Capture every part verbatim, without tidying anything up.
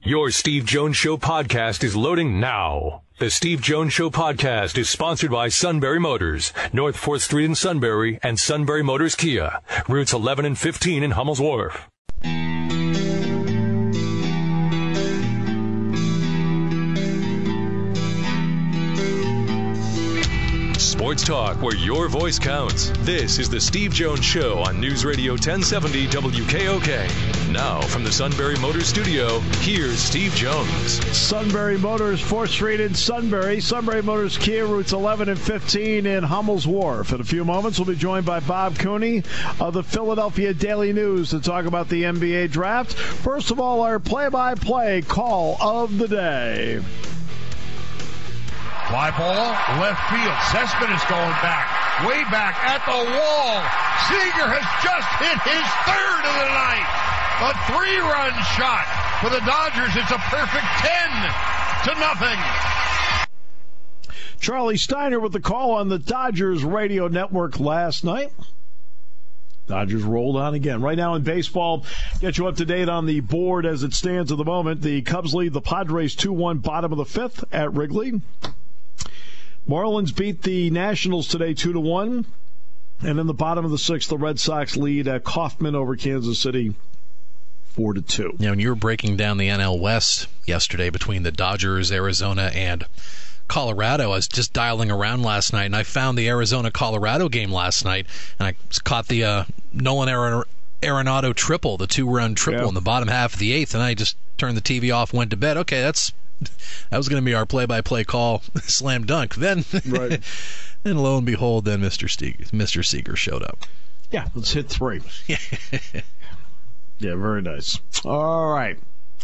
Your Steve Jones Show podcast is loading now. The Steve Jones Show podcast is sponsored by Sunbury Motors, North fourth Street in Sunbury, and Sunbury Motors Kia, routes eleven and fifteen in Hummel's Wharf. Sports talk where your voice counts. This is the Steve Jones Show on News Radio ten seventy W K O K. Now from the Sunbury Motors studio, here's Steve Jones. Sunbury Motors, fourth Street in Sunbury. Sunbury Motors Kia, routes eleven and fifteen in Hummel's Wharf. In a few moments, we'll be joined by Bob Cooney of the Philadelphia Daily News to talk about the N B A draft. First of all, our play-by-play call of the day. Fly ball, left field. Cessman is going back, way back at the wall. Seager has just hit his third of the night. A three-run shot for the Dodgers. It's a perfect ten to nothing. Charlie Steiner with the call on the Dodgers radio network last night. Dodgers rolled on again. Right now in baseball, get you up to date on the board as it stands at the moment. The Cubs lead the Padres two one, bottom of the fifth at Wrigley. Marlins beat the Nationals today two to one. And in the bottom of the sixth, the Red Sox lead at Kauffman over Kansas City four to two. Yeah, when you were breaking down the N L West yesterday between the Dodgers, Arizona, and Colorado, I was just dialing around last night, and I found the Arizona-Colorado game last night, and I caught the uh, Nolan Arenado Arenado triple, the two-run triple yeah. in the bottom half of the eighth, and I just turned the T V off, went to bed. Okay, that's that was going to be our play-by-play call, slam dunk. Then, right. And lo and behold, then Mister Seager, Mister Seager showed up. Yeah, let's hit three. Yeah, very nice. All right.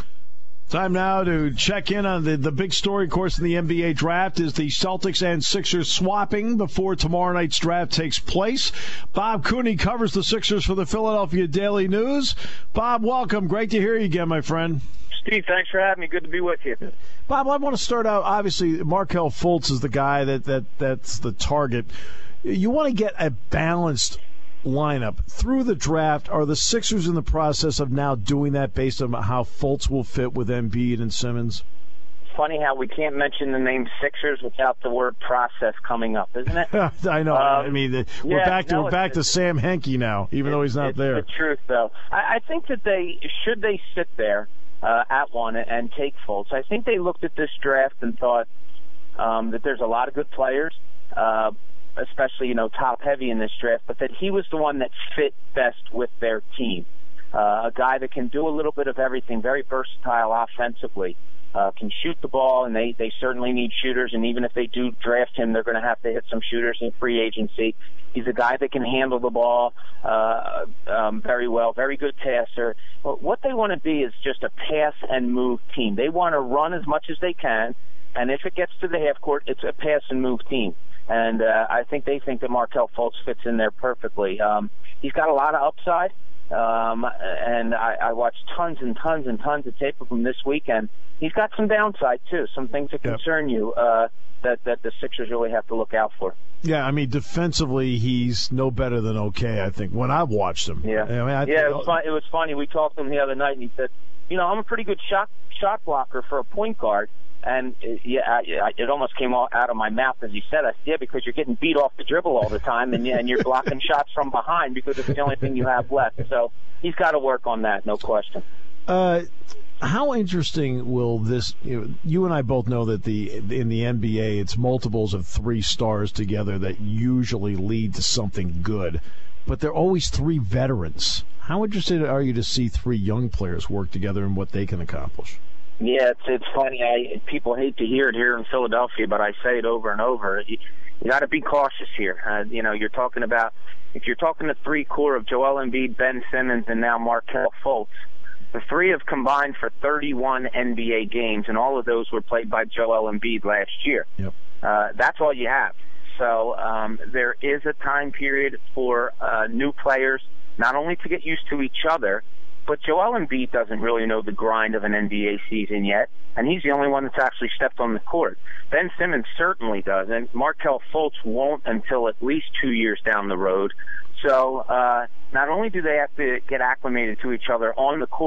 Time now to check in on the, the big story, of course, in the N B A draft is the Celtics and Sixers swapping before tomorrow night's draft takes place. Bob Cooney covers the Sixers for the Philadelphia Daily News. Bob, welcome. Great to hear you again, my friend. Steve, thanks for having me. Good to be with you. Bob, I want to start out, obviously, Markelle Fultz is the guy that, that that's the target. You want to get a balanced lineup through the draft. Are the Sixers in the process of now doing that based on how Fultz will fit with Embiid and Simmons? Funny how we can't mention the name Sixers without the word process coming up, isn't it? I know. Um, I mean, the, we're yeah, back to no, we're back to Sam Henke now, even though he's not it's there. It's the truth, though. I, I think that they should they sit there uh, at one and take Fultz. I think they looked at this draft and thought um, that there's a lot of good players. Uh, especially, you know, top-heavy in this draft, but that he was the one that fit best with their team. Uh, a guy that can do a little bit of everything, very versatile offensively, uh, can shoot the ball, and they, they certainly need shooters, and even if they do draft him, they're going to have to hit some shooters in free agency. He's a guy that can handle the ball uh, um, very well, very good passer. But what they want to be is just a pass-and-move team. They want to run as much as they can, and if it gets to the half court, it's a pass-and-move team. And uh, I think they think that Markelle Fultz fits in there perfectly. Um, he's got a lot of upside, um, and I, I watched tons and tons and tons of tape of him this weekend. He's got some downside, too, some things that concern yep. you uh, that, that the Sixers really have to look out for. Yeah, I mean, defensively, he's no better than okay, I think, when I've watched him. Yeah, I mean, I yeah it, was fun, it was funny. We talked to him the other night, and he said, you know, I'm a pretty good shot, shot blocker for a point guard. And it, yeah, it almost came out of my mouth as he said, "I yeah, because you're getting beat off the dribble all the time, and, and you're blocking shots from behind because it's the only thing you have left." So he's got to work on that, no question. Uh, how interesting will this? You know, you and I both know that the in the N B A, it's multiples of three stars together that usually lead to something good, but they're always three veterans. How interested are you to see three young players work together and what they can accomplish? Yeah, it's it's funny. I people hate to hear it here in Philadelphia, but I say it over and over. You, you got to be cautious here. Uh, you know, you're talking about if you're talking the three core of Joel Embiid, Ben Simmons, and now Markelle Fultz. The three have combined for thirty-one N B A games, and all of those were played by Joel Embiid last year. Yep. Uh, that's all you have. So um, there is a time period for uh, new players not only to get used to each other, but Joel Embiid doesn't really know the grind of an N B A season yet, and he's the only one that's actually stepped on the court. Ben Simmons certainly does, and Markelle Fultz won't until at least two years down the road. So uh, not only do they have to get acclimated to each other on the court,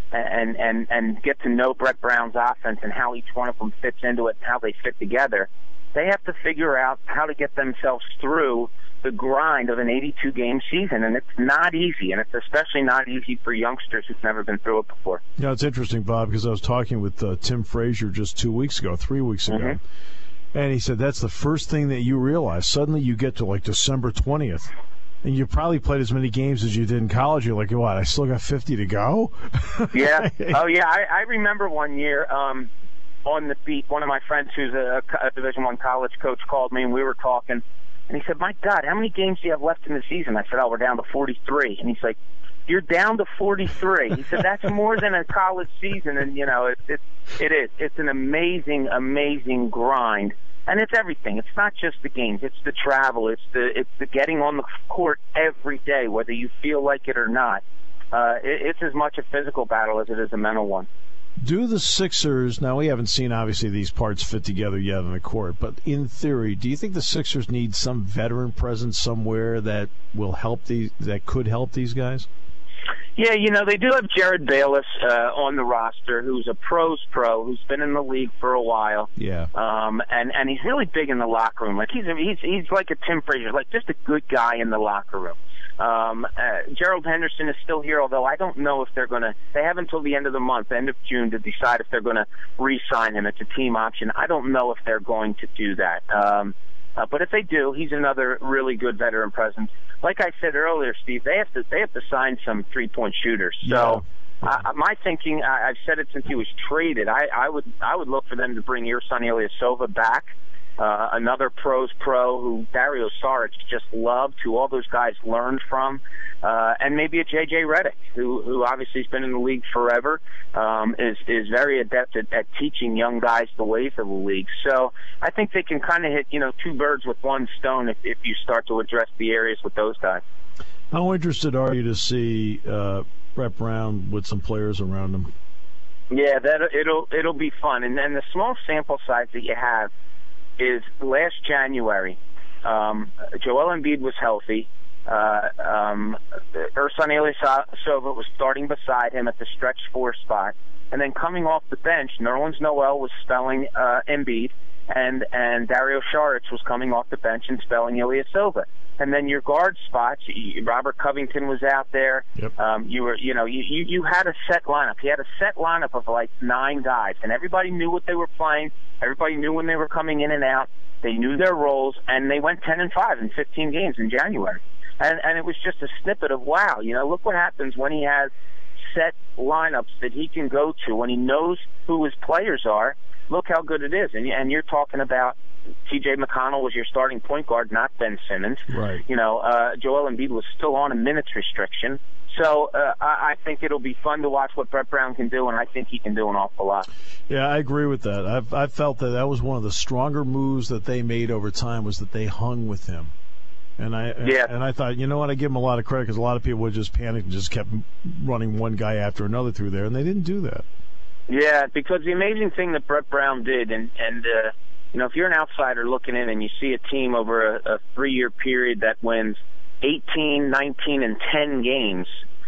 and and and get to know Brett Brown's offense and how each one of them fits into it and how they fit together, they have to figure out how to get themselves through the grind of an eighty-two game season, and it's not easy, and it's especially not easy for youngsters who've never been through it before. Yeah, it's interesting, Bob, because I was talking with uh, Tim Frazier just two weeks ago, three weeks ago, mm-hmm. and he said that's the first thing that you realize. Suddenly you get to, like, December twentieth, and you probably played as many games as you did in college. You're like, what, I still got fifty to go? Yeah. Oh, yeah, I, I remember one year um, on the beat, one of my friends who's a, a Division I college coach called me, and we were talking. And he said, my God, how many games do you have left in the season? I said, oh, we're down to forty-three. And he's like, you're down to forty-three. He said, that's more than a college season. And, you know, it, it, it is. It's an amazing, amazing grind. And it's everything. It's not just the games. It's the travel. It's the it's the getting on the court every day, whether you feel like it or not. Uh, it, it's as much a physical battle as it is a mental one. Do the Sixers, now we haven't seen obviously these parts fit together yet on the court, but in theory, do you think the Sixers need some veteran presence somewhere that will help these, that could help these guys? Yeah, you know, they do have Jared Bayless uh, on the roster, who's a pros pro, who's been in the league for a while. Yeah. Um, and, and he's really big in the locker room. Like he's he's he's like a Tim Frazier, like just a good guy in the locker room. Um, uh, Gerald Henderson is still here, although I don't know if they're going to, they have until the end of the month, end of June, to decide if they're going to re-sign him. It's a team option. I don't know if they're going to do that. Um, uh, but if they do, he's another really good veteran presence. Like I said earlier, Steve, they have to, they have to sign some three-point shooters. So, yeah. uh, my thinking, I, I've said it since he was traded, I, I would, I would look for them to bring Ersan Ilyasova back. Uh, another pros pro who Dario Saric just loved, who all those guys learned from, uh, and maybe a J J Redick, who who obviously has been in the league forever, um, is is very adept at, at teaching young guys the ways of the league. So I think they can kind of hit, you know, two birds with one stone if, if you start to address the areas with those guys. How interested are you to see uh, Brett Brown with some players around him? Yeah, that it'll it'll be fun, and then the small sample size that you have is last January, um, Joel Embiid was healthy. Uh, um, Ersan Ilyasova was starting beside him at the stretch four spot. And then coming off the bench, Nerlens Noel was spelling uh, Embiid, and, and Dario Saric was coming off the bench and spelling Ilyasova. And then your guard spots, Robert Covington was out there. Yep. Um, you were, you know, you, you, you had a set lineup. You had a set lineup of like nine guys, and everybody knew what they were playing. Everybody knew when they were coming in and out. They knew their roles, and they went ten and five in fifteen games in January. And and it was just a snippet of wow, you know, look what happens when he has set lineups that he can go to, when he knows who his players are. Look how good it is. And and you're talking about T J McConnell was your starting point guard, not Ben Simmons. Right. You know, uh, Joel Embiid was still on a minutes restriction. So uh, I, I think it'll be fun to watch what Brett Brown can do, and I think he can do an awful lot. Yeah, I agree with that. I've I felt that that was one of the stronger moves that they made over time, was that they hung with him. And I yeah. and I thought, you know what, I give him a lot of credit, because a lot of people would just panic and just kept running one guy after another through there, and they didn't do that. Yeah, because the amazing thing that Brett Brown did, and, and uh, you know, if you're an outsider looking in and you see a team over a, a three-year period that wins eighteen, nineteen, and ten games,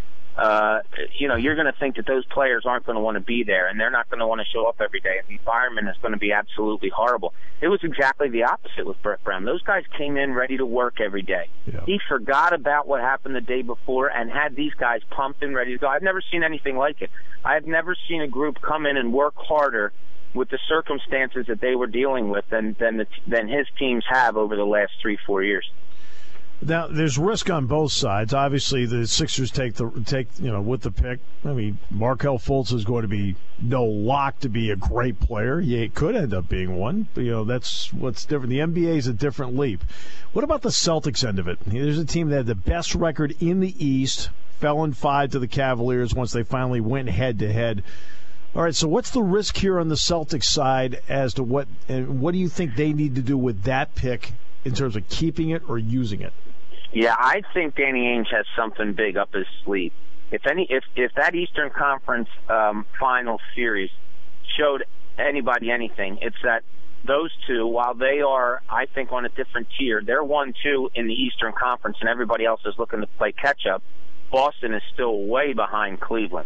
uh, you know, you're going to think that those players aren't going to want to be there, and they're not going to want to show up every day, and the environment is going to be absolutely horrible. It was exactly the opposite with Brett Brown. Those guys came in ready to work every day. Yeah. He forgot about what happened the day before and had these guys pumped and ready to go. I've never seen anything like it. I've never seen a group come in and work harder with the circumstances that they were dealing with than than, the, than his teams have over the last three, four years. Now, there's risk on both sides. Obviously, the Sixers take the take you know with the pick. I mean, Markelle Fultz is going to be no lock to be a great player. He could end up being one. But, you know, that's what's different. The N B A is a different leap. What about the Celtics end of it? There's a team that had the best record in the East, fell in five to the Cavaliers once they finally went head to head. All right, so what's the risk here on the Celtics side as to what and what do you think they need to do with that pick in terms of keeping it or using it? Yeah, I think Danny Ainge has something big up his sleeve. If any, if if that Eastern Conference um, final series showed anybody anything, it's that those two, while they are, I think, on a different tier, they're one two in the Eastern Conference, and everybody else is looking to play catch up. Boston is still way behind Cleveland.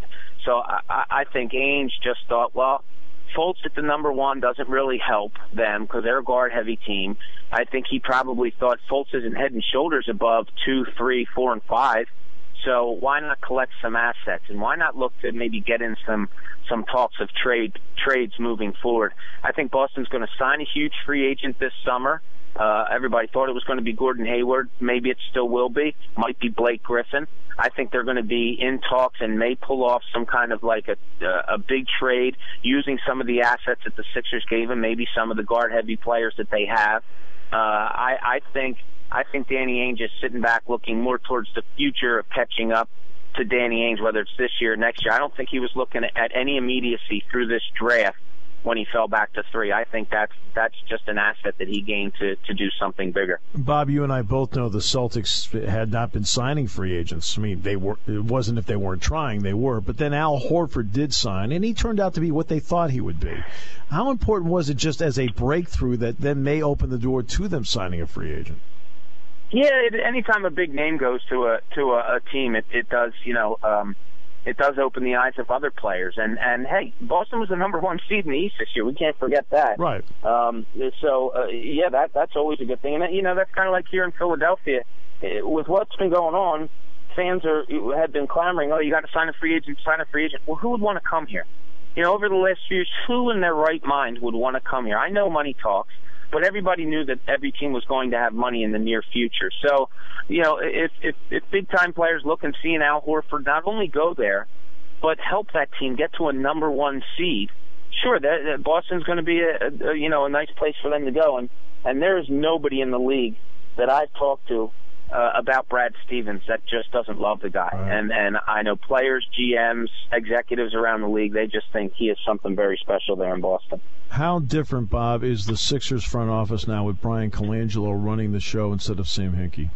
So I, I think Ainge just thought, well, Fultz at the number one doesn't really help them because they're a guard-heavy team. I think he probably thought Fultz isn't head and shoulders above two, three, four, and five. So why not collect some assets, and why not look to maybe get in some some talks of trade trades moving forward? I think Boston's going to sign a huge free agent this summer. Uh, everybody thought it was going to be Gordon Hayward. Maybe it still will be. Might be Blake Griffin. I think they're going to be in talks and may pull off some kind of like a a big trade using some of the assets that the Sixers gave them, maybe some of the guard-heavy players that they have. Uh, I, I think I think Danny Ainge is sitting back looking more towards the future of catching up to Danny Ainge, whether it's this year or next year. I don't think he was looking at any immediacy through this draft when he fell back to three. I think that's that's just an asset that he gained to, to do something bigger. Bob, you and I both know the Celtics had not been signing free agents. I mean, they were. It wasn't if they weren't trying, they were. But then Al Horford did sign, and he turned out to be what they thought he would be. How important was it just as a breakthrough that then may open the door to them signing a free agent? Yeah, it, anytime a big name goes to a to a, a team, it, it does, you know, um, it does open the eyes of other players. And, and hey, Boston was the number one seed in the East this year. We can't forget that. Right. Um, so, uh, yeah, that that's always a good thing. And, you know, that's kind of like here in Philadelphia. With what's been going on, fans are have been clamoring, oh, you got to sign a free agent, sign a free agent. Well, who would want to come here? You know, over the last few years, who in their right mind would want to come here? I know money talks, but everybody knew that every team was going to have money in the near future. So, you know, if if, if big-time players look and see an Al Horford not only go there, but help that team get to a number one seed, sure, that, that Boston's going to be a, a you know a nice place for them to go. And and there is nobody in the league that I've talked to uh, about Brad Stevens that just doesn't love the guy. Right. And and I know players, G Ms, executives around the league, they just think he is something very special there in Boston. How different, Bob, is the Sixers front office now with Brian Colangelo running the show instead of Sam Hinkie?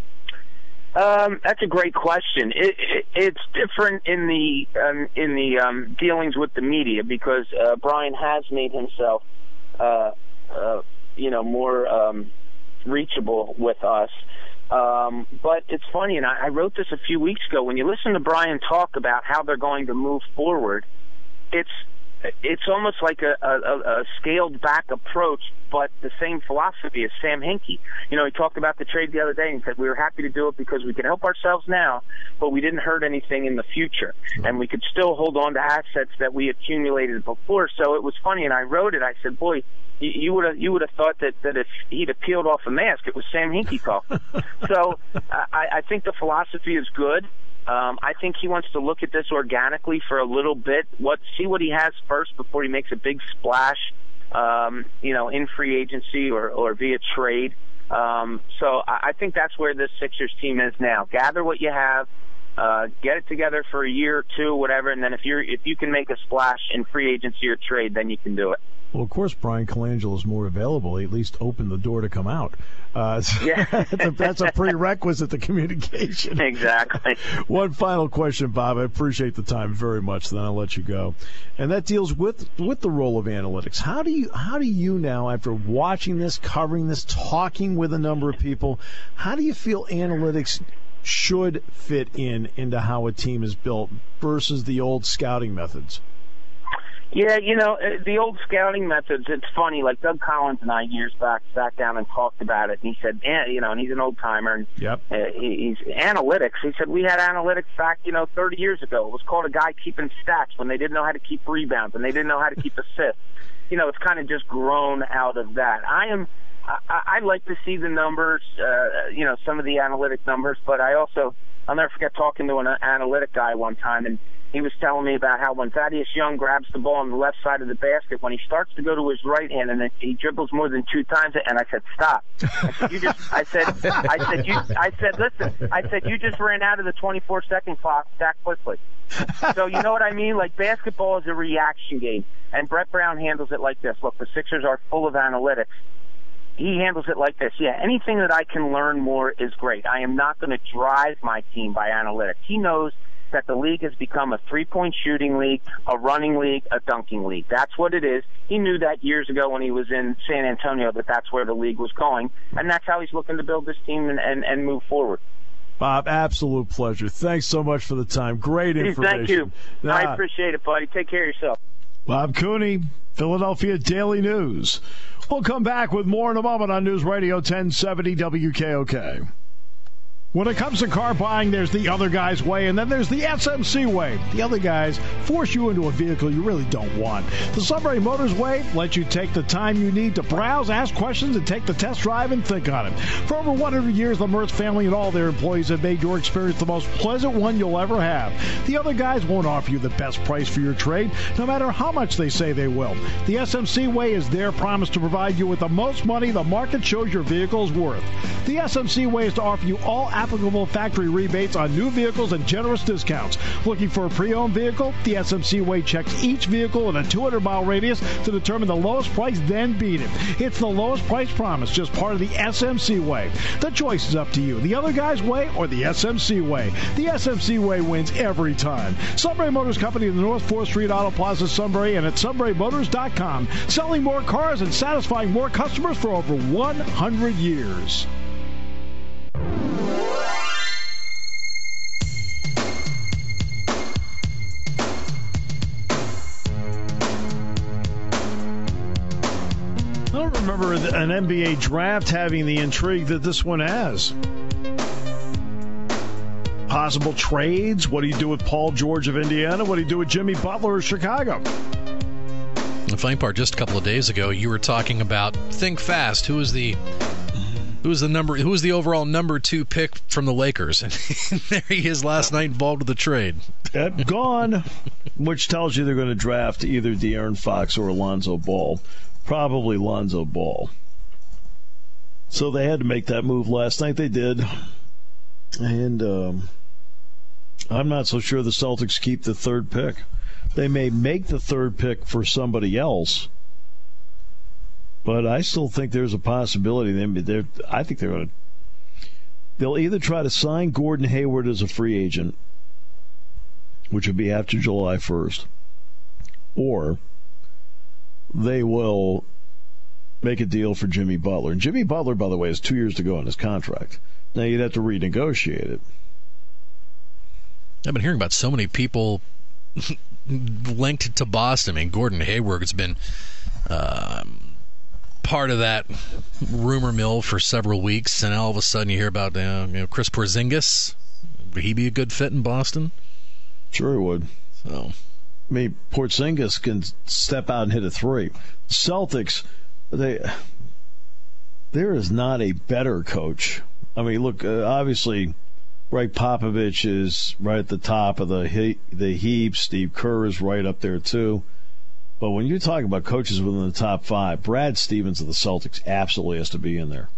Um, that's a great question. It, it, it's different in the um, in the um, dealings with the media because uh, Brian has made himself, uh, uh, you know, more um, reachable with us. Um, but it's funny, and I, I wrote this a few weeks ago. When you listen to Brian talk about how they're going to move forward, it's it's almost like a, a, a scaled-back approach, but the same philosophy as Sam Hinkie. You know, he talked about the trade the other day and said we were happy to do it because we could help ourselves now, but we didn't hurt anything in the future. And we could still hold on to assets that we accumulated before. So it was funny, and I wrote it. I said, boy, you would have you would have thought that, that if he'd have peeled off a mask, it was Sam Hinkie talking. So I, I think the philosophy is good. Um, I think he wants to look at this organically for a little bit, what see what he has first before he makes a big splash, um, you know, in free agency or, or via trade. Um, so I, I think that's where this Sixers team is now. Gather what you have, uh, get it together for a year or two, whatever, and then if you're if you can make a splash in free agency or trade, then you can do it. Well, of course, Brian Colangelo is more available. He at least opened the door to come out. Uh, so yeah. that's, a, that's a prerequisite to communication. Exactly. One final question, Bob. I appreciate the time very much. Then I'll let you go. And that deals with with the role of analytics. How do you how do you now, after watching this, covering this, talking with a number of people, how do you feel analytics should fit in into how a team is built versus the old scouting methods? Yeah, you know, the old scouting methods, it's funny, like Doug Collins and I years back sat down and talked about it, and he said, eh, you know, and he's an old-timer, and yep. uh, he, he's analytics. He said, we had analytics back, you know, thirty years ago. It was called a guy keeping stats when they didn't know how to keep rebounds and they didn't know how to keep assists. You know, it's kind of just grown out of that. I am, I, I like to see the numbers, uh, you know, some of the analytic numbers, but I also, I'll never forget talking to an analytic guy one time, and he was telling me about how when Thaddeus Young grabs the ball on the left side of the basket, when he starts to go to his right hand and then he dribbles more than two times, and I said, "Stop!" I said, "You just," I said, "I said you," I said, "Listen," I said, "You just ran out of the twenty-four second clock that quickly." So you know what I mean? Like basketball is a reaction game, and Brett Brown handles it like this. Look, the Sixers are full of analytics. He handles it like this. Yeah, anything that I can learn more is great. I am not going to drive my team by analytics. He knows that the league has become a three-point shooting league, a running league, a dunking league. That's what it is. He knew that years ago when he was in San Antonio that that's where the league was going, and that's how he's looking to build this team and, and, and move forward. Bob, absolute pleasure. Thanks so much for the time. Great information. Thank you. Nah. I appreciate it, buddy. Take care of yourself. Bob Cooney, Philadelphia Daily News. We'll come back with more in a moment on News Radio ten seventy W K O K. When it comes to car buying, there's the other guy's way, and then there's the S M C way. The other guys force you into a vehicle you really don't want. The Sunbury Motors way lets you take the time you need to browse, ask questions, and take the test drive and think on it. For over one hundred years, the Mertz family and all their employees have made your experience the most pleasant one you'll ever have. The other guys won't offer you the best price for your trade, no matter how much they say they will. The S M C way is their promise to provide you with the most money the market shows your vehicle is worth. The S M C way is to offer you all applicable factory rebates on new vehicles and generous discounts. Looking for a pre-owned vehicle? The S M C way checks each vehicle in a two hundred mile radius to determine the lowest price, then beat it. It's the lowest price promise, just part of the S M C way. The choice is up to you. The other guy's way or the S M C way. The S M C way wins every time. Sunbury Motors Company in the North fourth Street Auto Plaza, Sunbury, and at sunbury motors dot com. Selling more cars and satisfying more customers for over one hundred years. I don't remember an N B A draft having the intrigue that this one has. Possible trades. What do you do with Paul George of Indiana? What do you do with Jimmy Butler of Chicago? The funny part, just a couple of days ago, you were talking about think fast. Who is the who is the number? Who is the overall number two pick from the Lakers? And there he is last night, involved with the trade. Yep, gone, which tells you they're going to draft either De'Aaron Fox or Alonzo Ball. Probably Lonzo Ball. So they had to make that move last night. They did. And um, I'm not so sure the Celtics keep the third pick. They may make the third pick for somebody else, but I still think there's a possibility. They, I think they're going to. They'll either try to sign Gordon Hayward as a free agent, which would be after July first, or they will make a deal for Jimmy Butler. And Jimmy Butler, by the way, has two years to go on his contract. Now, you'd have to renegotiate it. I've been hearing about so many people linked to Boston. I mean, Gordon Hayward's been uh, part of that rumor mill for several weeks, and all of a sudden you hear about uh, you know, Chris Porzingis. Would he be a good fit in Boston? Sure he would. So, I mean, Porzingis can step out and hit a three. Celtics, they there is not a better coach. I mean, look, uh, obviously, Greg Popovich is right at the top of the he- the heap. Steve Kerr is right up there, too. But when you're talking about coaches within the top five, Brad Stevens of the Celtics absolutely has to be in there.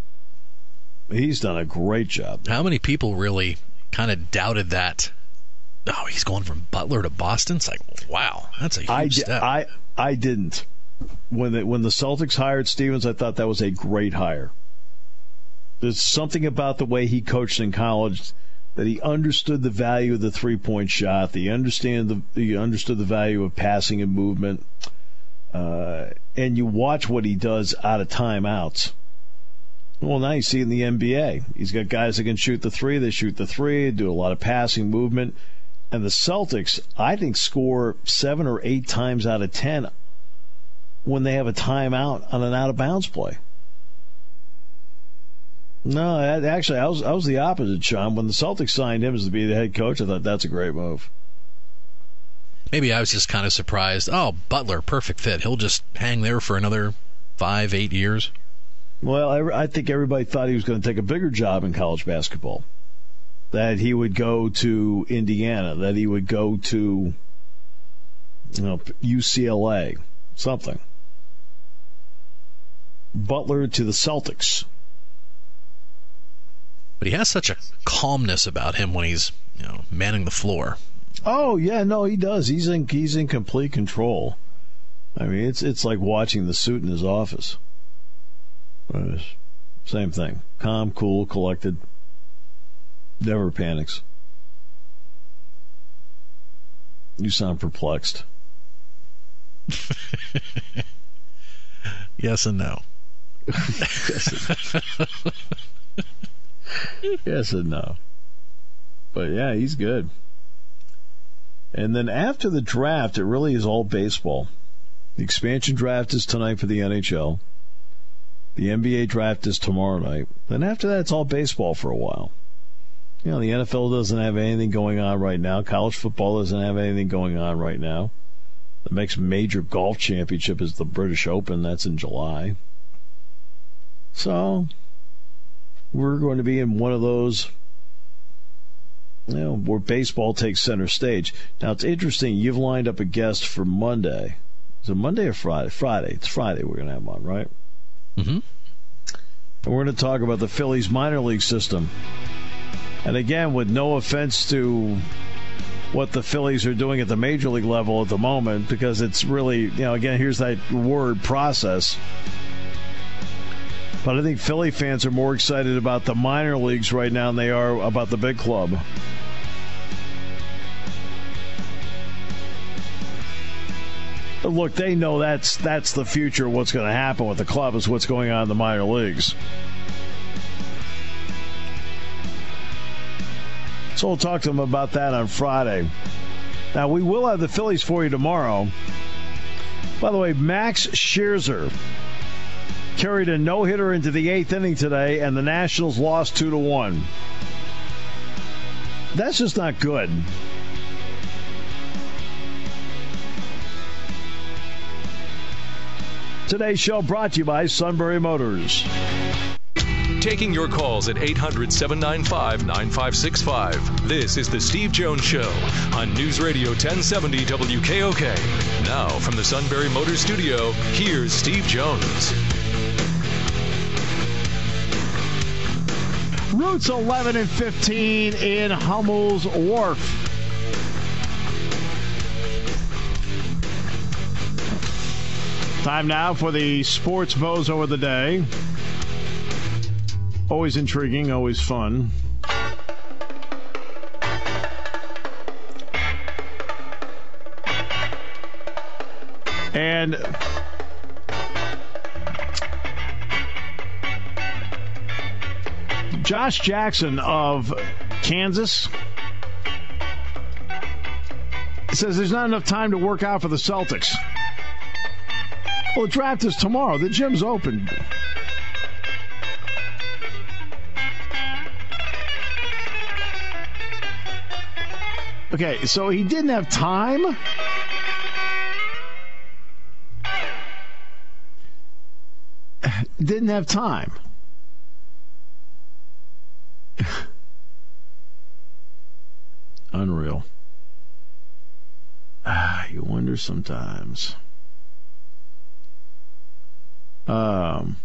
He's done a great job. How many people really kind of doubted that? Oh, he's going from Butler to Boston? It's like, wow, that's a huge I, step. I, I didn't. When the, when the Celtics hired Stevens, I thought that was a great hire. There's something about the way he coached in college that he understood the value of the three-point shot. He understand the he understood the value of passing and movement. Uh, and you watch what he does out of timeouts. Well, now you see it in the N B A. He's got guys that can shoot the three. They shoot the three, do a lot of passing movement. And the Celtics, I think, score seven or eight times out of ten when they have a timeout on an out-of-bounds play. No, actually, I was I was the opposite, Sean. When the Celtics signed him as to be the head coach, I thought that's a great move. Maybe I was just kind of surprised. Oh, Butler, perfect fit. He'll just hang there for another five, eight years. Well, I, I think everybody thought he was going to take a bigger job in college basketball. That he would go to Indiana, that he would go to you know, U C L A, something. Butler to the Celtics. But he has such a calmness about him when he's, you know, manning the floor. Oh yeah, no, he does. He's in he's in complete control. I mean, it's it's like watching the suit in his office. Same thing. Calm, cool, collected. Never panics. You sound perplexed. Yes and no. Yes and no. Yes and no. But, yeah, he's good. And then after the draft, it really is all baseball. The expansion draft is tonight for the N H L. The N B A draft is tomorrow night. Then after that, it's all baseball for a while. You know, the N F L doesn't have anything going on right now. College football doesn't have anything going on right now. The next major golf championship is the British Open. That's in July. So, we're going to be in one of those, you know, where baseball takes center stage. Now, it's interesting. You've lined up a guest for Monday. Is it Monday or Friday? Friday. It's Friday we're going to have on, right? Mm-hmm. And we're going to talk about the Phillies minor league system. And again, with no offense to what the Phillies are doing at the major league level at the moment, because it's really, you know, again, here's that word, process. But I think Philly fans are more excited about the minor leagues right now than they are about the big club. But look, they know that's that's the future of what's going to happen with the club is what's going on in the minor leagues. So we'll talk to them about that on Friday. Now, we will have the Phillies for you tomorrow. By the way, Max Scherzer carried a no-hitter into the eighth inning today, and the Nationals lost two to one. That's just not good. Today's show brought to you by Sunbury Motors. Taking your calls at eight hundred, seven nine five, nine five six five. This is the Steve Jones Show on News Radio ten seventy W K O K. Now, from the Sunbury Motors Studio, here's Steve Jones. Routes eleven and fifteen in Hummel's Wharf. Time now for the Sports Bozo of the Day. Always intriguing, always fun. And Josh Jackson of Kansas says there's not enough time to work out for the Celtics. Well, the draft is tomorrow. The gym's open. Okay, so he didn't have time? Didn't have time. Unreal. Ah, you wonder sometimes. Um,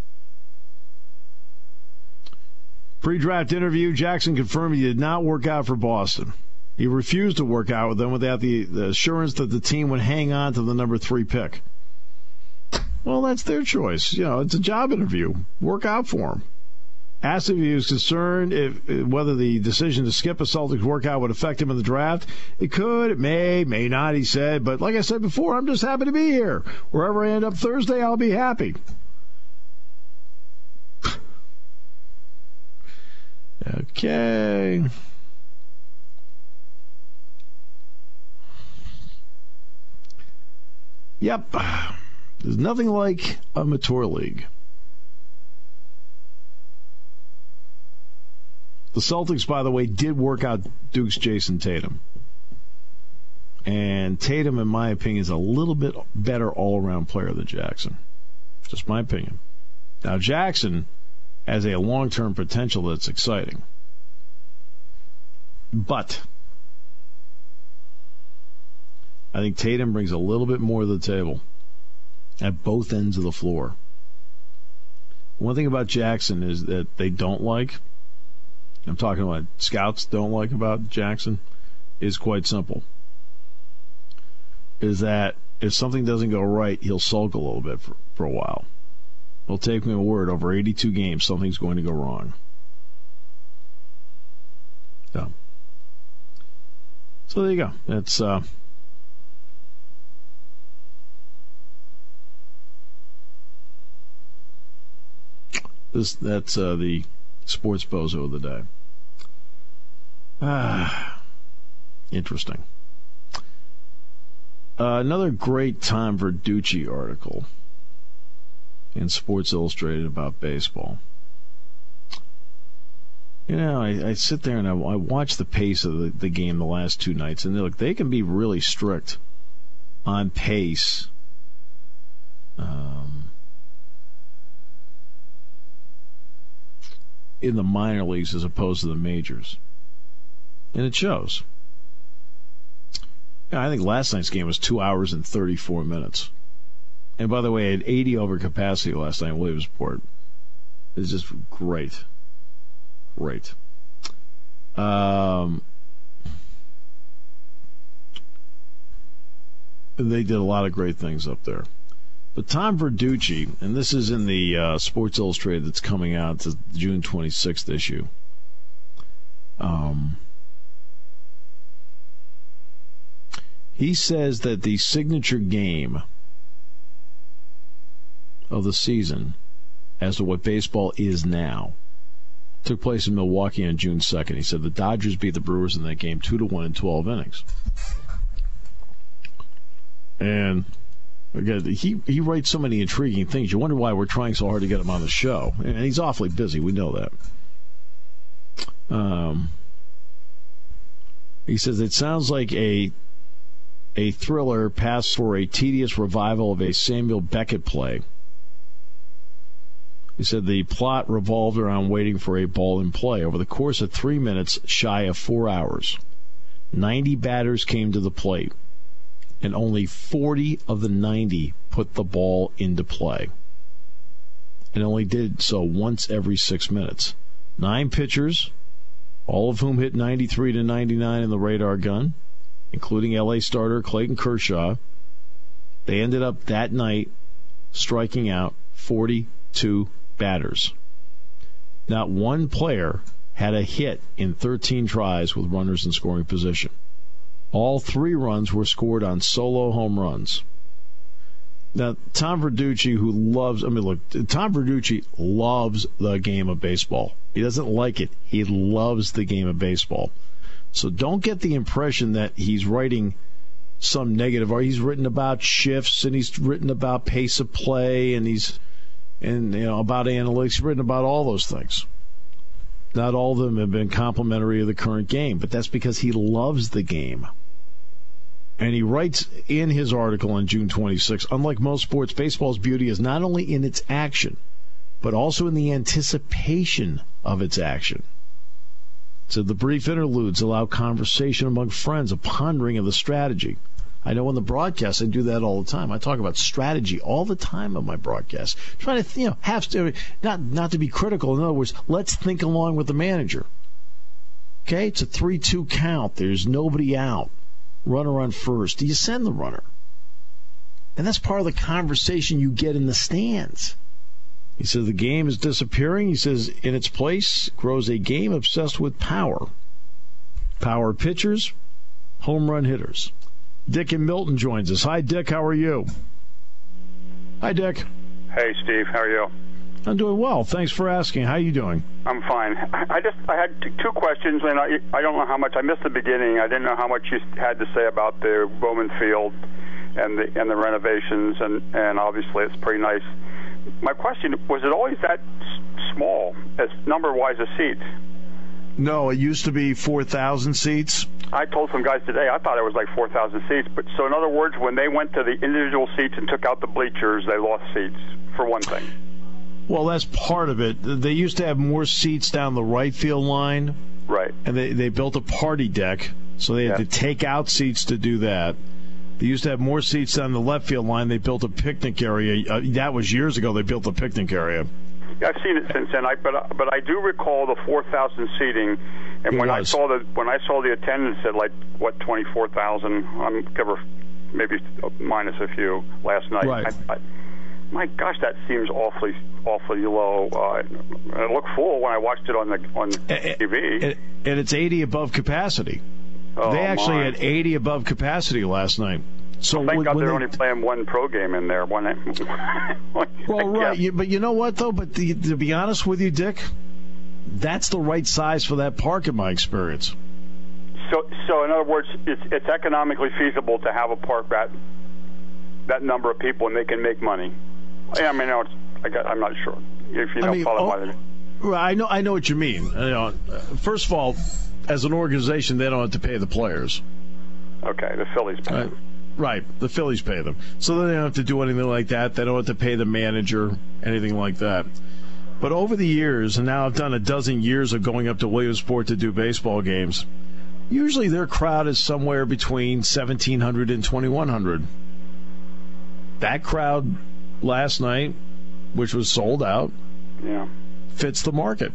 pre-draft interview, Jackson confirmed he did not work out for Boston. He refused to work out with them without the, the assurance that the team would hang on to the number three pick. Well, that's their choice. You know, it's a job interview. Work out for him. Asked if he was concerned if, whether the decision to skip a Celtics workout would affect him in the draft. It could, it may, may not, he said. But like I said before, I'm just happy to be here. Wherever I end up Thursday, I'll be happy. Okay. Yep. There's nothing like a mature league. The Celtics, by the way, did work out Duke's Jason Tatum. And Tatum, in my opinion, is a little bit better all-around player than Jackson. Just my opinion. Now, Jackson has a long-term potential that's exciting. But I think Tatum brings a little bit more to the table at both ends of the floor. One thing about Jackson is that they don't like, I'm talking about scouts don't like about Jackson, is quite simple. Is that if something doesn't go right, he'll sulk a little bit for, for a while. It'll take me a word, over eighty-two games, something's going to go wrong. So, so there you go. That's uh, this. That's uh, the Sports Bozo of the day. Ah, interesting. Uh, another great Tom Verducci article in Sports Illustrated about baseball. You know, I, I sit there and I, I watch the pace of the, the game the last two nights, and look, they can be really strict on pace. Um, in the minor leagues as opposed to the majors. And it shows. You know, I think last night's game was two hours and thirty-four minutes. And by the way, I had eighty over capacity last night in Williamsport. It's just great. Great. Um, they did a lot of great things up there. But Tom Verducci, and this is in the uh, Sports Illustrated that's coming out, the June twenty-sixth issue. Um, he says that the signature game of the season, as to what baseball is now, took place in Milwaukee on June second. He said the Dodgers beat the Brewers in that game two to one in twelve innings. And again, he he writes so many intriguing things. You wonder why we're trying so hard to get him on the show. And he's awfully busy. We know that. Um, he says it sounds like a a thriller passed for a tedious revival of a Samuel Beckett play. He said the plot revolved around waiting for a ball in play. Over the course of three minutes, shy of four hours, ninety batters came to the plate, and only forty of the ninety put the ball into play, and only did so once every six minutes. Nine pitchers, all of whom hit ninety-three to ninety-nine in the radar gun, including L A starter Clayton Kershaw. They ended up that night striking out forty-two batters. Not one player had a hit in thirteen tries with runners in scoring position. All three runs were scored on solo home runs. Now, Tom Verducci, who loves, I mean, look, Tom Verducci loves the game of baseball. He doesn't like it. He loves the game of baseball. So don't get the impression that he's writing some negative, or he's written about shifts, and he's written about pace of play, and he's, and you know, about analytics. He's written about all those things. Not all of them have been complimentary of the current game, but that's because he loves the game. And he writes in his article on June twenty-sixth, unlike most sports, baseball's beauty is not only in its action, but also in the anticipation of its action. So the brief interludes allow conversation among friends, a pondering of the strategy. I know on the broadcast I do that all the time. I talk about strategy all the time on my broadcast. Trying to, you know, have to, not not to be critical. In other words, let's think along with the manager. Okay, it's a three two count. There's nobody out. Runner on first. Do you send the runner? And that's part of the conversation you get in the stands. He says the game is disappearing. He says in its place grows a game obsessed with power. Power pitchers, home run hitters. Dick in Milton joins us. Hi, Dick. How are you? Hi, Dick. Hey, Steve. How are you? I'm doing well. Thanks for asking. How are you doing? I'm fine. I just I had t- two questions, and I I don't know how much I missed the beginning. I didn't know how much you had to say about the Bowman Field and the and the renovations, and and obviously it's pretty nice. My question was: it always that s- small as number-wise of seats? No, it used to be four thousand seats. I told some guys today I thought it was like four thousand seats. But so in other words, when they went to the individual seats and took out the bleachers, they lost seats for one thing. Well, that's part of it. They used to have more seats down the right field line. Right. And they, they built a party deck, so they had yeah. to take out seats to do that. They used to have more seats down the left field line. They built a picnic area. Uh, that was years ago. They built a picnic area. Yeah, I've seen it since then. I, but but I do recall the four thousand seating, and it when was. I saw the when I saw the attendance at like what twenty-four thousand, I'm cover maybe minus a few last night. Right. I, I, my gosh, that seems awfully awfully low. Uh, it looked full when I watched it on the on and, T V. And, and it's eighty above capacity. Oh, they actually my. had eighty above capacity last night. So well, thank when, God when they're they, only playing one pro game in there. One. well, right, you, but you know what though? But the, to be honest with you, Dick, that's the right size for that park in my experience. So, so in other words, it's it's economically feasible to have a park that that number of people, and they can make money. I mean, no, it's, I got, I'm not sure if you don't I mean, follow oh, my. I know, I know what you mean. You know, first of all, as an organization, they don't have to pay the players. Okay, the Phillies pay. Right. Right, the Phillies pay them. So they don't have to do anything like that. They don't have to pay the manager, anything like that. But over the years, and now I've done a dozen years of going up to Williamsport to do baseball games, usually their crowd is somewhere between seventeen hundred and twenty-one hundred. That crowd last night, which was sold out, yeah, fits the market.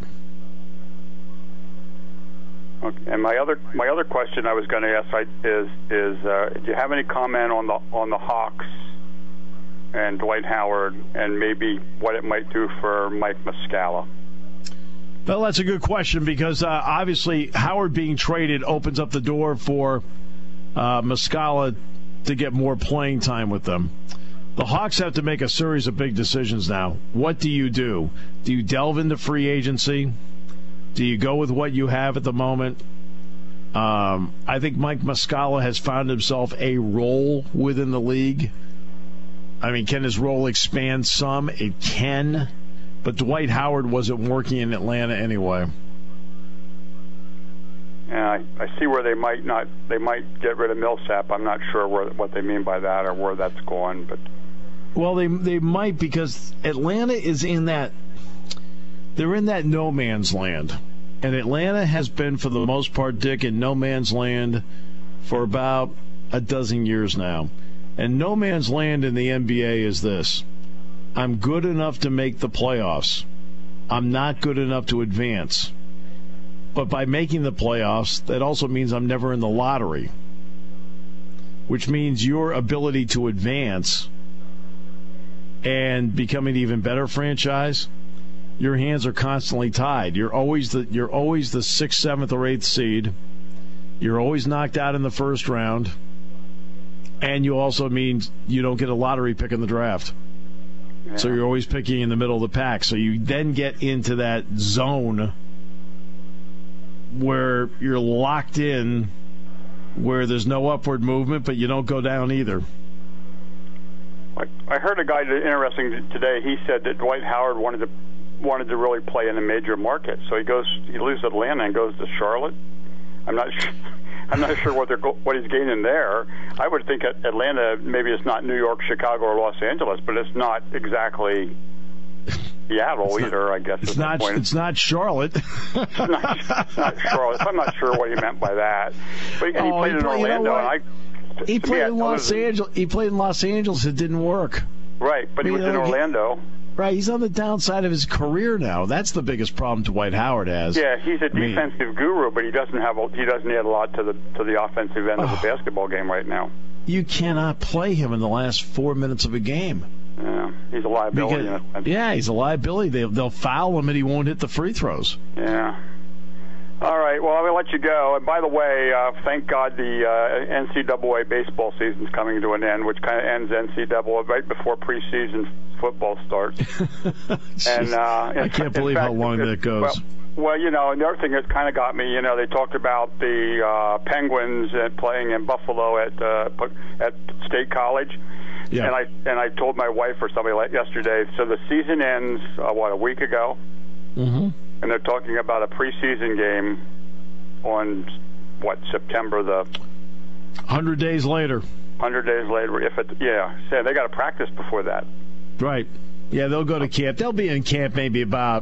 Okay. And my other my other question I was going to ask is is uh, do you have any comment on the on the Hawks and Dwight Howard and maybe what it might do for Mike Muscala? Well, that's a good question because uh, obviously Howard being traded opens up the door for uh, Muscala to get more playing time with them. The Hawks have to make a series of big decisions now. What do you do? Do you delve into free agency? Do you go with what you have at the moment? Um, I think Mike Muscala has found himself a role within the league. I mean, can his role expand some? It can. But Dwight Howard wasn't working in Atlanta anyway. Yeah, I, I see where they might not. They might get rid of Millsap. I'm not sure where, what they mean by that or where that's going. But well, they they might because Atlanta is in that. They're in that no man's land. And Atlanta has been, for the most part, Dick, in no man's land for about a dozen years now. And no man's land in the N B A is this. I'm good enough to make the playoffs. I'm not good enough to advance. But by making the playoffs, that also means I'm never in the lottery, which means your ability to advance and become an even better franchise, your hands are constantly tied. You're always the you're always the sixth, seventh, or eighth seed. You're always knocked out in the first round, and you also mean you don't get a lottery pick in the draft. Yeah. So you're always picking in the middle of the pack. So you then get into that zone where you're locked in, where there's no upward movement, but you don't go down either. I heard a guy interesting today. He said that Dwight Howard wanted to. wanted to really play in a major market, so he goes. He leaves Atlanta and goes to Charlotte. I'm not. Sure, I'm not sure what they're what he's gaining there. I would think Atlanta maybe it's not New York, Chicago, or Los Angeles, but it's not exactly Seattle it's either. Not, I guess it's not. Point. It's not Charlotte. it's, not, it's not Charlotte. I'm not sure what he meant by that. But and he oh, played he in play, Orlando. You know and I, he played me, in Los Angeles. He played in Los Angeles. It didn't work. Right, but he was in Orlando. Right, he's on the downside of his career now. That's the biggest problem Dwight Howard has. Yeah, he's a defensive I mean, guru, but he doesn't have a, he doesn't add a lot to the to the offensive end oh, of the basketball game right now. You cannot play him in the last four minutes of a game. Yeah, he's a liability. Because, in a yeah, he's a liability. They, they'll foul him and he won't hit the free throws. Yeah. All right, well, I'm going to let you go. And by the way, uh, thank God the uh, N C double A baseball season's coming to an end, which kind of ends N C double A right before preseason football starts. and uh, I can't believe fact, how long it, that goes. Well, well, you know, and the other thing that kind of got me, you know, they talked about the uh, Penguins uh, playing in Buffalo at uh, at State College. Yeah. And I and I told my wife or somebody like yesterday, so the season ends, uh, what, a week ago? Mm-hmm. And they're talking about a preseason game on, what, September the... one hundred days later. one hundred days later. If it, yeah. So they got to practice before that. Right. Yeah, they'll go to camp. They'll be in camp maybe about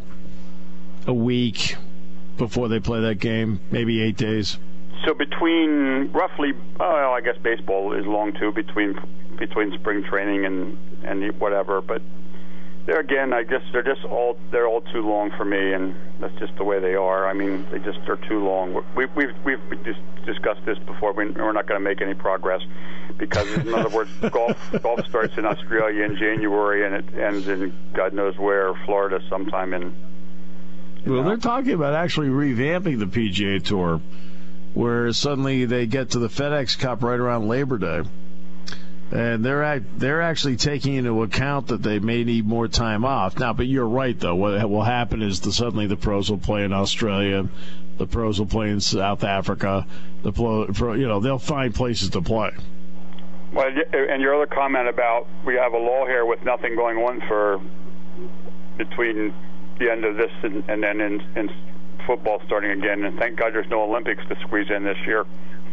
a week before they play that game, maybe eight days. So between roughly, oh, I guess baseball is long, too, between between spring training and, and whatever, but... There again, I guess they're just all they're all too long for me, and that's just the way they are. I mean, they just are too long. We, we've we've just discussed this before. We, we're not going to make any progress because, in other words, golf golf starts in Australia in January and it ends in God knows where, Florida, sometime in. Well, know. They're talking about actually revamping the P G A Tour, where suddenly they get to the FedEx Cup right around Labor Day. And they're act, they're actually taking into account that they may need more time off. Now, but you're right, though. What will happen is the, suddenly the pros will play in Australia, the pros will play in South Africa. The pro, you know, they'll find places to play. Well, and your other comment about we have a lull here with nothing going on for between the end of this and, and then in, in football starting again. And thank God there's no Olympics to squeeze in this year.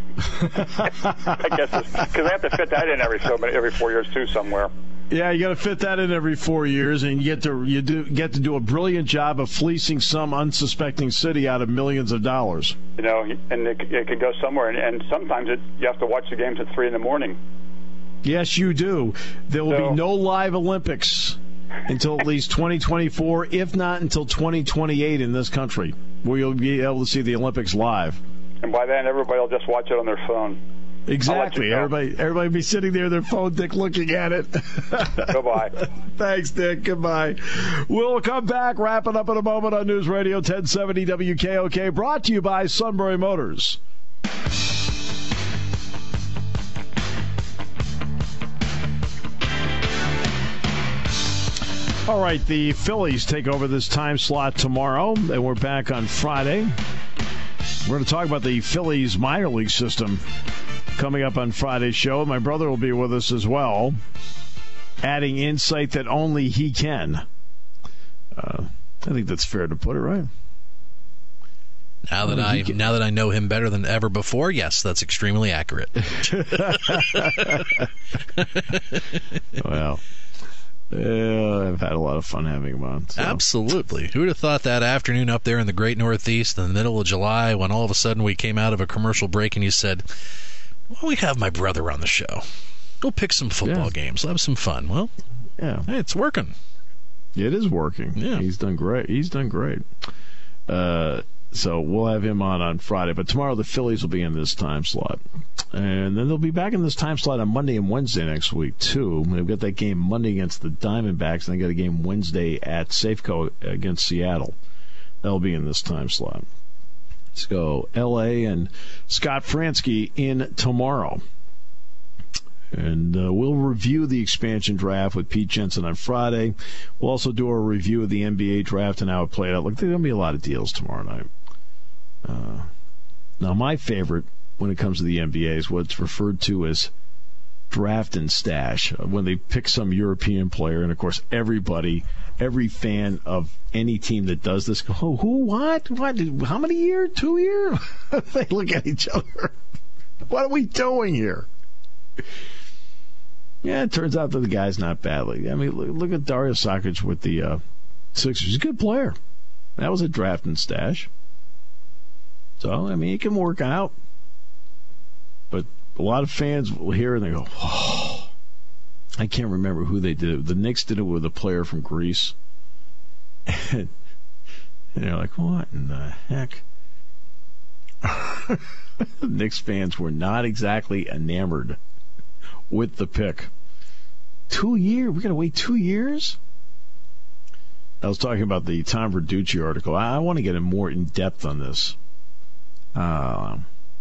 I guess because they have to fit that in every so many, every four years too somewhere. Yeah, you got to fit that in every four years, and you get to you do get to do a brilliant job of fleecing some unsuspecting city out of millions of dollars. You know, and it, it could go somewhere, and, and sometimes it, you have to watch the games at three in the morning. Yes, you do. There will so, be no live Olympics until at least twenty twenty-four, if not until twenty twenty-eight in this country, where you'll be able to see the Olympics live. And by then, everybody will just watch it on their phone. Exactly. You know. Everybody everybody be sitting there, their phone, Dick, looking at it. Goodbye. Thanks, Dick. Goodbye. We'll come back, wrap it up in a moment on News Radio ten seventy W K O K, brought to you by Sunbury Motors. All right, the Phillies take over this time slot tomorrow, and we're back on Friday. We're going to talk about the Phillies minor league system coming up on Friday's show. My brother will be with us as well, adding insight that only he can. Uh, I think that's fair to put it, right? Now that I now that I know him better than ever before, yes, that's extremely accurate. Well, uh, I've had a lot of fun having him on. So. Absolutely. Who would have thought that afternoon up there in the great Northeast in the middle of July when all of a sudden we came out of a commercial break and you said, well, we have my brother on the show. Go pick some football yeah. games. We'll have some fun. Well, yeah, hey, it's working. It is working. Yeah. He's done great. He's done great. Uh, so we'll have him on on Friday. But tomorrow the Phillies will be in this time slot. And then they'll be back in this time slot on Monday and Wednesday next week, too. They've got that game Monday against the Diamondbacks, and they got a game Wednesday at Safeco against Seattle. That'll be in this time slot. Let's go L A and Scott Fransky in tomorrow. And uh, we'll review the expansion draft with Pete Jensen on Friday. We'll also do a review of the N B A draft and how it played out. Look, there's going to be a lot of deals tomorrow night. Uh, now, my favorite when it comes to the N B A is what's referred to as draft and stash, when they pick some European player. And, of course, everybody, every fan of any team that does this, go, oh, who, what, what, how many years, two years? They look at each other. What are we doing here? Yeah, it turns out that the guy's not badly. I mean, look, look at Dario Saric with the uh, Sixers. He's a good player. That was a draft and stash. So, I mean, it can work out. But a lot of fans will hear and they go, oh, I can't remember who they did it. The Knicks did it with a player from Greece. And they're like, what in the heck? The Knicks fans were not exactly enamored with the pick. Two years? We're going to wait two years? I was talking about the Tom Verducci article. I, I want to get in more in depth on this. Uh,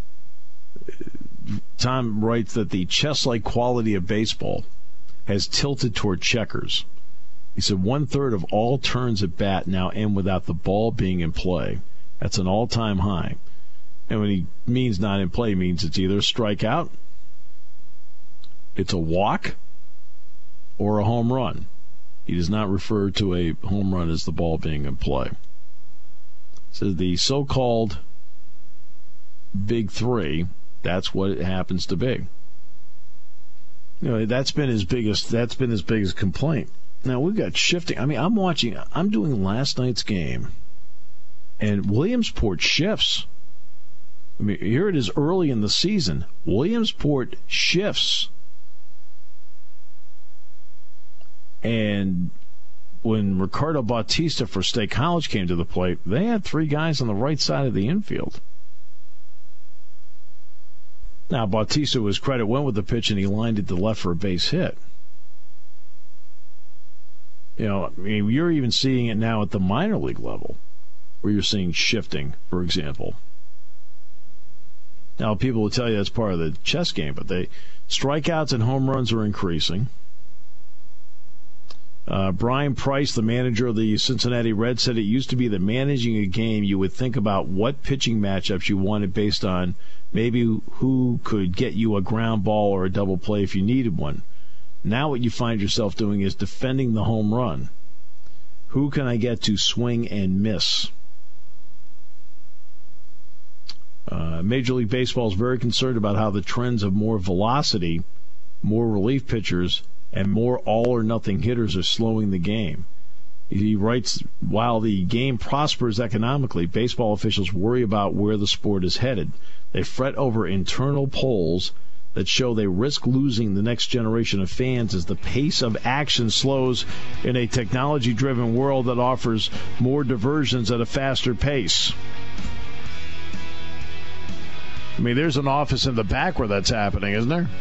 Tom writes that the chess-like quality of baseball has tilted toward checkers. He said one-third of all turns at bat now end without the ball being in play. That's an all-time high. And when he means not in play, he means it's either a strikeout, it's a walk, or a home run. He does not refer to a home run as the ball being in play. So the so-called big three, that's what it happens to be. You know, that's been his biggest that's been his biggest complaint. Now we've got shifting. I mean, I'm watching I'm doing last night's game, and Williamsport shifts. I mean, here it is early in the season. Williamsport shifts. And when Ricardo Bautista for State College came to the plate, they had three guys on the right side of the infield. Now, Bautista, to his credit, went with the pitch and he lined it to left for a base hit. You know, I mean, you're even seeing it now at the minor league level, where you're seeing shifting, for example. Now, people will tell you that's part of the chess game, but they Strikeouts and home runs are increasing. Uh, Brian Price, the manager of the Cincinnati Reds, said it used to be that managing a game, you would think about what pitching matchups you wanted based on maybe who could get you a ground ball or a double play if you needed one. Now what you find yourself doing is defending the home run. Who can I get to swing and miss? Uh, Major League Baseball is very concerned about how the trends of more velocity, more relief pitchers, and more all-or-nothing hitters are slowing the game. He writes, while the game prospers economically, baseball officials worry about where the sport is headed. They fret over internal polls that show they risk losing the next generation of fans as the pace of action slows in a technology-driven world that offers more diversions at a faster pace. I mean, there's an office in the back where that's happening, isn't there?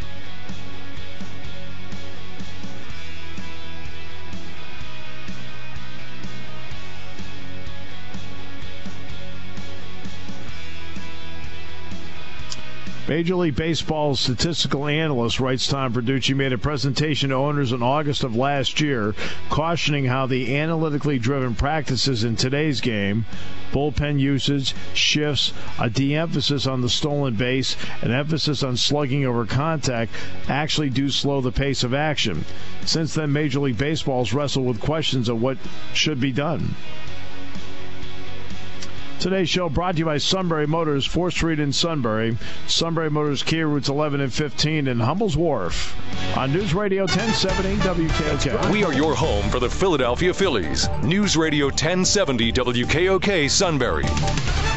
Major League Baseball's statistical analyst, writes Tom Verducci, made a presentation to owners in August of last year, cautioning how the analytically driven practices in today's game, bullpen usage, shifts, a de-emphasis on the stolen base, an emphasis on slugging over contact, actually do slow the pace of action. Since then, Major League Baseball's wrestled with questions of what should be done. Today's show brought to you by Sunbury Motors, fourth Street in Sunbury. Sunbury Motors, Kia, routes eleven and fifteen in Hummel's Wharf. On News Radio ten seventy W K O K. We are your home for the Philadelphia Phillies. News Radio ten seventy W K O K Sunbury.